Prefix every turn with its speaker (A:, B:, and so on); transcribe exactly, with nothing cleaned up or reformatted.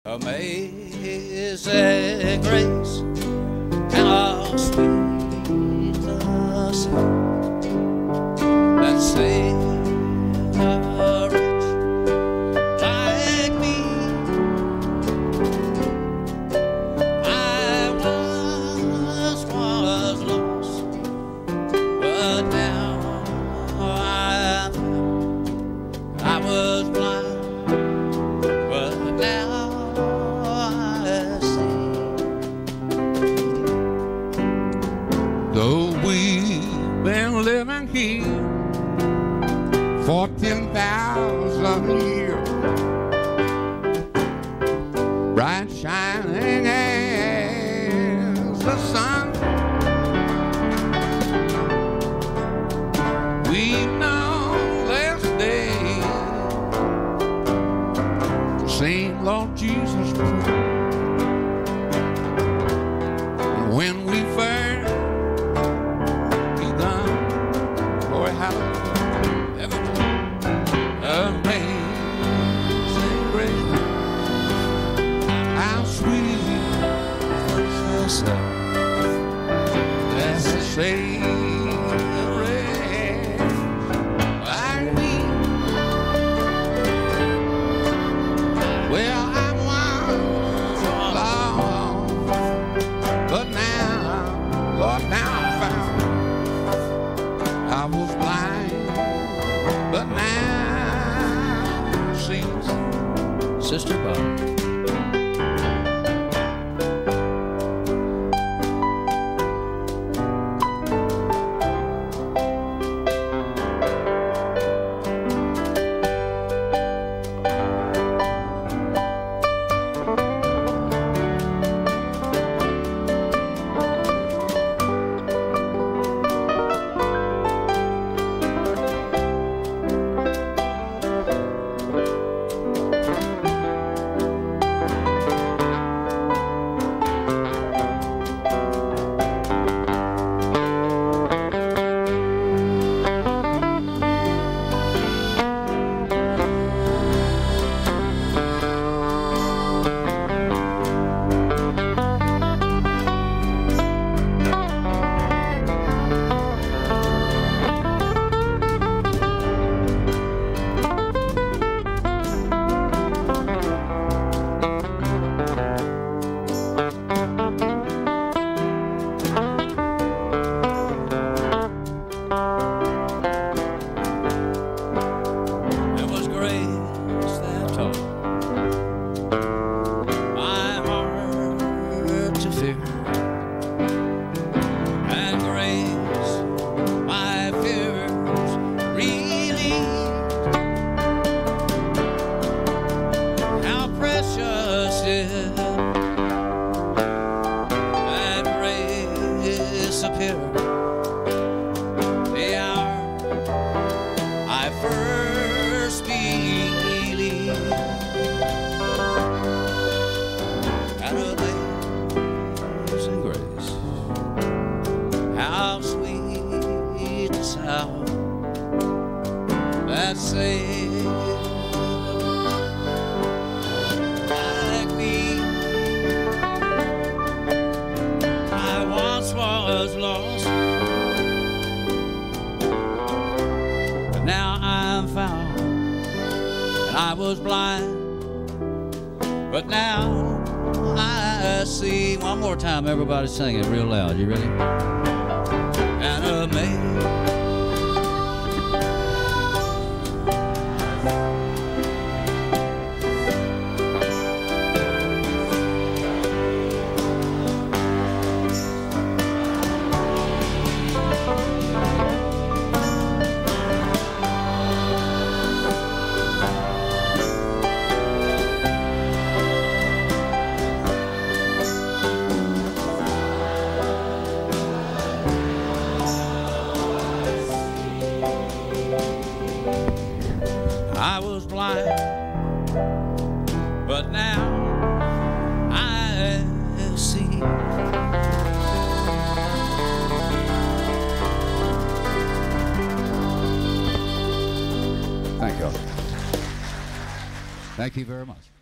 A: Amazing grace, how sweet the sound that saved a wretch like me. I once was lost, but now I'm found. I was blind, but now
B: though we've been living here for ten thousand years, bright shining as the sun, we've known less days to sing Lord Jesus praise. And when we first amazing grace, how sweet the sound that saved a wretch like me. Well, I once lost, but now, Lord, now I'm found. I was blind, but now sees
A: Sister Bob. And grace, my fears relieved. How precious is that grace appeared the hour I first believed. And amazing grace, how sweet the sound that saved like me. I once was lost, but now I'm found. And I was blind, but now I see. One more time, everybody sing it real loud. You ready? And amazing. I was blind, but now I see. Thank you. Thank you very much.